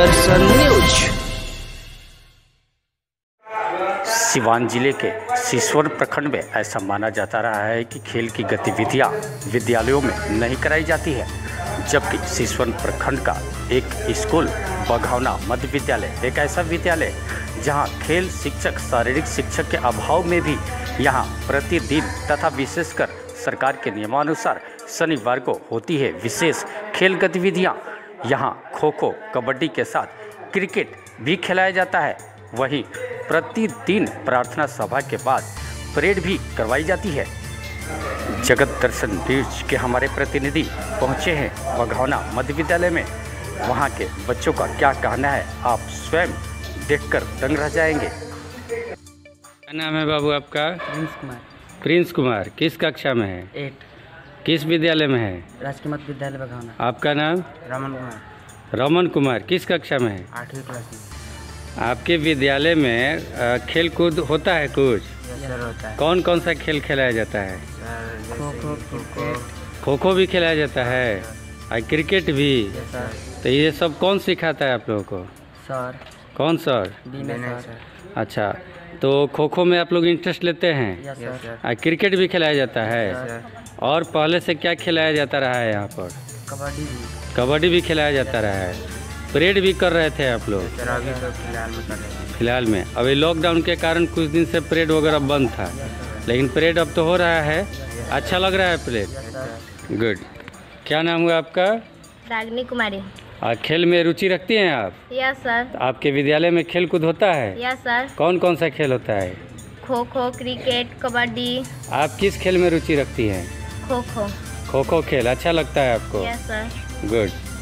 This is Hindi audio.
दर्शन न्यूज। सिवान जिले के सिसवन प्रखंड में ऐसा माना जाता रहा है कि खेल की गतिविधियां विद्यालयों में नहीं कराई जाती है, जबकि सिसवन प्रखंड का एक स्कूल बघौना मध्य विद्यालय एक ऐसा विद्यालय जहां खेल शिक्षक शारीरिक शिक्षक के अभाव में भी यहां प्रतिदिन तथा विशेषकर सरकार के नियमानुसार शनिवार को होती है विशेष खेल गतिविधियां। यहां खो खो कबड्डी के साथ क्रिकेट भी खिलाया जाता है। वहीं प्रतिदिन प्रार्थना सभा के बाद परेड भी करवाई जाती है। जगत दर्शन न्यूज के हमारे प्रतिनिधि पहुंचे हैं बघौना मध्य विद्यालय में। वहां के बच्चों का क्या कहना है आप स्वयं देखकर दंग रह जाएंगे। क्या नाम है बाबू आपका? प्रिंस कुमार। प्रिंस कुमार किस कक्षा में है? 8। किस विद्यालय में है? राजकीय मध्य विद्यालय बघौना। आपका नाम? रमन कुमार। रमन कुमार किस कक्षा में है? 8वीं क्लास में। आपके विद्यालय में खेल कूद होता है कुछ? सर होता है। कौन कौन सा खेल खिलाया जाता है? खो खो, क्रिकेट। खो खो भी खिलाया जाता है और क्रिकेट भी। सर। तो ये सब कौन सिखाता है आप लोगों को? सर। कौन सर? सर। अच्छा, तो खो खो में आप लोग इंटरेस्ट लेते हैं और क्रिकेट भी खिलाया जाता है। और पहले से क्या खिलाया जाता रहा है यहाँ पर? कबड्डी भी। कबड्डी भी खिलाया जाता रहा है। परेड भी कर रहे थे आप लोग? सर अभी तो फिलहाल में कर रहे हैं। फिलहाल में अभी लॉकडाउन के कारण कुछ दिन से परेड वगैरह बंद था, लेकिन परेड अब तो हो रहा है। अच्छा लग रहा है परेड? गुड। क्या नाम हुआ आपका? रागिनी कुमारी। और खेल में रुचि रखती हैं आप? Yes sir. आपके विद्यालय में खेल कूद होता है? Yes sir. कौन कौन सा खेल होता है? खो खो, क्रिकेट, कबड्डी। आप किस खेल में रुचि रखती हैं? खो खो। खो खो खेल अच्छा लगता है आपको? Yes sir. गुड।